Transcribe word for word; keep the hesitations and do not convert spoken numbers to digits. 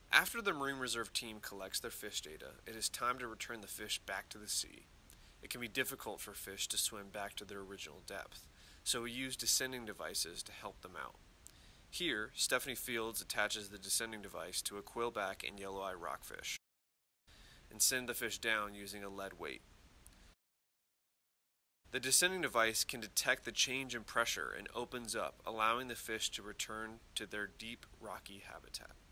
After the Marine Reserve team collects their fish data, it is time to return the fish back to the sea. It can be difficult for fish to swim back to their original depth, so we use descending devices to help them out. Here, Stephanie Fields attaches the descending device to a quillback and yellow-eye rockfish and send the fish down using a lead weight. The descending device can detect the change in pressure and opens up, allowing the fish to return to their deep, rocky habitat.